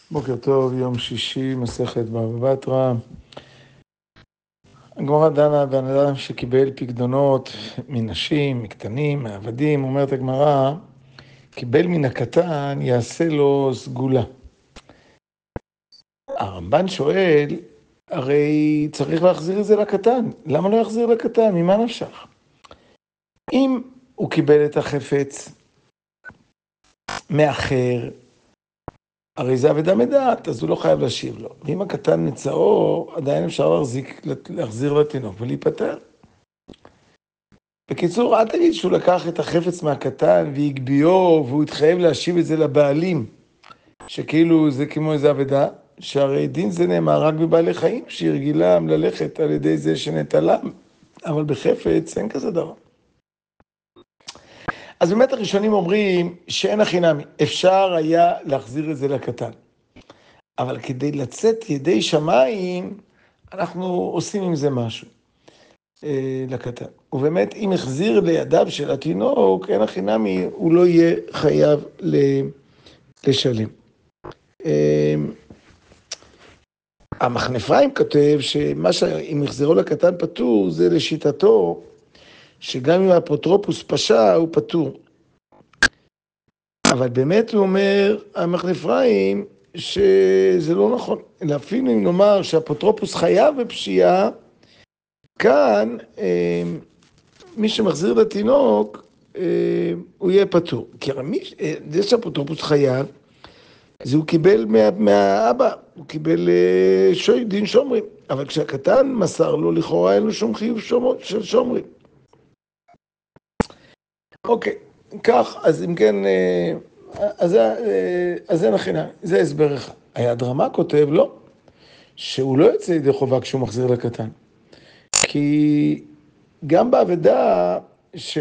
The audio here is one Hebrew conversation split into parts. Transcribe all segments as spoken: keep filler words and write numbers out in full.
בוקר טוב, יום שישי, מסכת בבא בתרא. הגמרא דנה בן אדם שקיבל פקדונות מנשים, מקטנים, מעבדים. אומרת הגמרא, קיבל מן הקטן, יעשה לו סגולה. הרמב"ן שואל, הרי צריך להחזיר את זה לקטן. למה לא יחזיר לקטן? ממה נפשך? אם הוא קיבל את החפץ מאחר, הרי זה אבדה מדעת, אז הוא לא חייב להשיב לו. ואם הקטן מצאו, עדיין אפשר להחזיק, להחזיר לתינוק ולהיפטר. בקיצור, אל תגיד שהוא לקח את החפץ מהקטן והגביהו, והוא התחייב להשיב את זה לבעלים, שכאילו זה כמו איזה אבדה, שהרי דין זה נאמר רק בבעלי חיים, שהיא רגילה ללכת על ידי זה שנטלם, אבל בחפץ אין כזה דבר. אז באמת הראשונים אומרים שאין הכי נמי, אפשר היה להחזיר את זה לקטן. אבל כדי לצאת ידי שמיים, אנחנו עושים עם זה משהו אה, לקטן. ובאמת, אם החזיר לידיו של התינוק, אין הכי נמי, הוא לא יהיה חייב לשלם. אה, המחנף רעים כותב שמה שאם החזירו לקטן פטור, זה לשיטתו, שגם אם האפוטרופוס פשע, הוא פטור. אבל באמת הוא אומר, המחנף רעים, שזה לא נכון. אלא אפילו אם נאמר שהאפוטרופוס חייב בפשיעה, כאן אה, מי שמחזיר לתינוק, אה, הוא יהיה פטור. כי מי, אה, זה שהאפוטרופוס חייב, זה הוא קיבל מה, מהאבא, הוא קיבל אה, שוי, דין שומרים. אבל כשהקטן מסר לו, לכאורה אין לו שום חיוב של שומרים. אוקיי, כך, אז אם כן, אז זה נכינה, זה הסבר אחד. היד רמה כותב לא, שהוא לא יוצא ידי חובה כשהוא מחזיר לקטן. כי גם באבדה ש...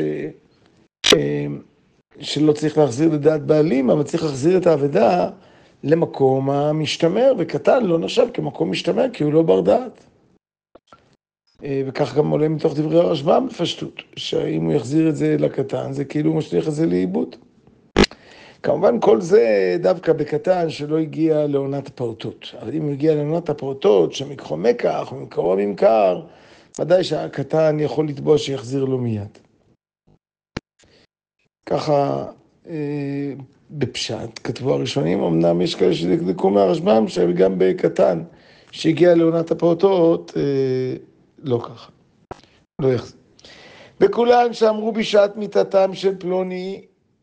שלא צריך להחזיר לדעת בעלים, אבל צריך להחזיר את האבדה למקום המשתמר, וקטן לא נחשב כמקום משתמר, כי הוא לא בר דעת. וכך גם עולה מתוך דברי הרשב"ם בפשטות, שאם הוא יחזיר את זה לקטן, זה כאילו משליך את זה לאיבוד. כמובן כל זה דווקא בקטן שלא הגיע לעונת הפעוטות. אבל אם הוא הגיע לעונת הפעוטות, שמקחו מקח ומקרו ממכר, ודאי שהקטן יכול לתבוע שיחזיר לו מיד. ככה אה, בפשט, כתבו הראשונים, אמנם יש כאלה שדקדקו מהרשב"ם, שגם בקטן שהגיע לעונת הפעוטות, אה, לא ככה, לא יחזיר. בכולם שאמרו בשעת מיתתם של פלוני,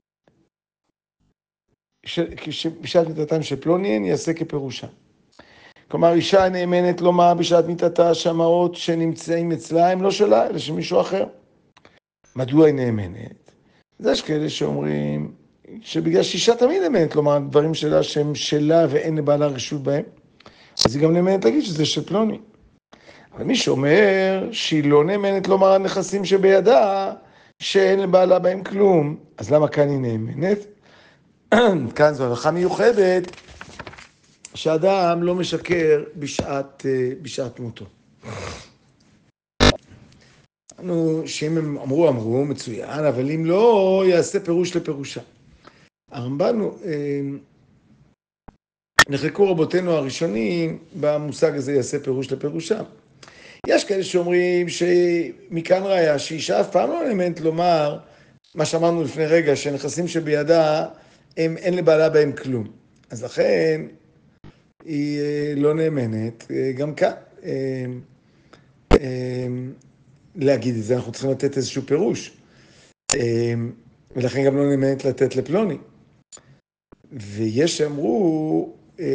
בשעת מיתתם של פלוני, אני אעשה כפירושה. כלומר, אישה נאמנת לומר בשעת מיתתה שהמעות שנמצאים אצלה הם לא שלה, אלא של מישהו אחר. מדוע היא נאמנת? אז יש כאלה שאומרים שבגלל שאישה תמיד נאמנת לומר דברים שלה שהם שלה ואין לבעלה רשות בהם, אז היא גם נאמנת להגיד שזה של פלוני. אבל מי שאומר שהיא לא נאמנת לומר הנכסים שבידה, שאין לבעלה בהם כלום, אז למה כאן היא נאמנת? כאן זו הלכה מיוחדת, שאדם לא משקר בשעת, בשעת מותו. נו, שאם הם אמרו, אמרו, מצוין, אבל אם לא, יעשה פירוש לפירושה. הרמב"ן, נחלקו רבותינו הראשונים, במושג הזה יעשה פירוש לפירושה. יש כאלה שאומרים שמכאן ראיה, שאישה אף פעם לא נאמנת לומר, מה שאמרנו לפני רגע, שנכסים שבידה, הם, אין לבעלה בהם כלום. אז לכן, היא לא נאמנת, גם כאן. להגיד את זה, אנחנו צריכים לתת איזשהו פירוש. ולכן גם לא נאמנת לתת לפלוני. ויש שאמרו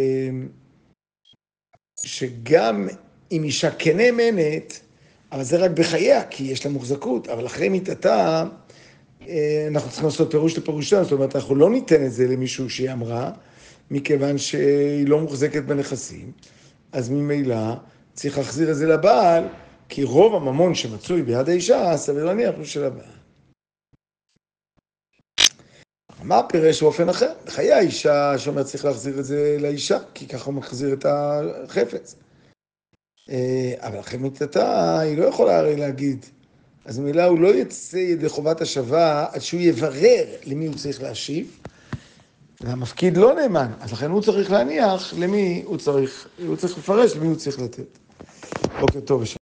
שגם אם אישה כן נאמנת, אבל זה רק בחייה, כי יש לה מוחזקות, אבל אחרי מיתתה, אנחנו צריכים לעשות פירוש לפירושה, זאת אומרת, אנחנו לא ניתן את זה למישהו שהיא אמרה, מכיוון שהיא לא מוחזקת בנכסים, אז ממילא צריך להחזיר את זה לבעל, כי רוב הממון שמצוי ביד האישה, סביר להניח הוא של הבעל. מה פירש באופן אחר? בחיי האישה שאומר צריך להחזיר את זה לאישה, כי ככה הוא מחזיר את החפץ. אבל אחרי מיתתה, היא לא יכולה הרי להגיד, אז מילה הוא לא יצא ידי חובת השבה עד שהוא יברר למי הוא צריך להשיב, והמפקיד לא נאמן, אז לכן הוא צריך להניח למי הוא צריך, הוא צריך לפרש למי הוא צריך לתת. בוקר טוב ושלום.